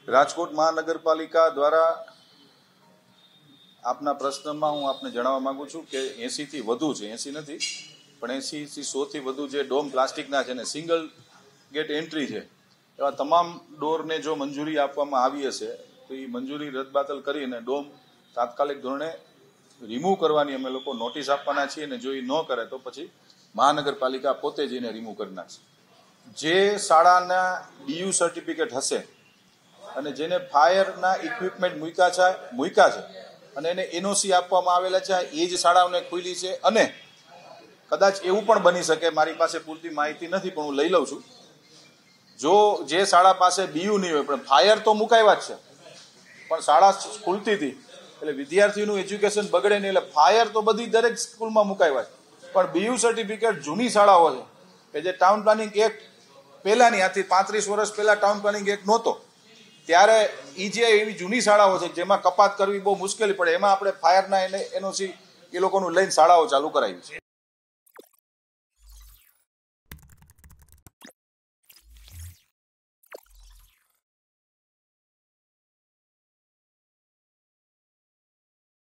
રાજકોટ મહાનગરપાલિકા દ્વારા આપના પ્રશ્નમાં હું આપને જણાવવા માંગુ છું કે 80 થી વધુ છે, 80 નથી પણ 80 થી 100 થી વધુ જે ડોમ પ્લાસ્ટિકના છે ને સિંગલ ગેટ એન્ટ્રી છે એવા તમામ ડોરને જો મંજૂરી આપવામાં આવી હશે તો એ મંજૂરી રદબાતલ કરીને ડોમ તાત્કાલિક ધોરણે રિમૂવ કરવાની અમે લોકો નોટિસ આપવાના છીએ અને જો એ ન કરે તો પછી મહાનગરપાલિકા પોતે જઈને રિમૂવ કરી નાખશે. જે શાળાના BU સર્ટિફિકેટ હશે અને જેને ફાયરના ઇક્વિપમેન્ટ મૂક્યા છે અને એને NOC આપવામાં આવેલા છે એ જ શાળાઓને ખુલી છે. અને કદાચ એવું પણ બની શકે, મારી પાસે પૂરતી માહિતી નથી પણ હું લઈ લઉં છું, જો જે શાળા પાસે BU નહીં હોય પણ ફાયર તો મુકાવ્યા જ છે પણ શાળા ખુલતી હતી એટલે વિદ્યાર્થીઓનું એજ્યુકેશન બગડે નહીં એટલે ફાયર તો બધી દરેક સ્કૂલમાં મુકાવ્યા છે પણ BU સર્ટિફિકેટ જૂની શાળાઓ છે કે જે ટાઉન પ્લાનિંગ એક્ટ પહેલાની, આથી 35 વર્ષ પહેલા ટાઉન પ્લાનિંગ એક્ટ નહોતો ત્યારે એ જે એવી જૂની શાળાઓ છે જેમાં કપાત કરવી બહુ મુશ્કેલી પડે એમાં આપણે ફાયરના NOC એ લોકોનું લઈને શાળાઓ ચાલુ કરાવી છે.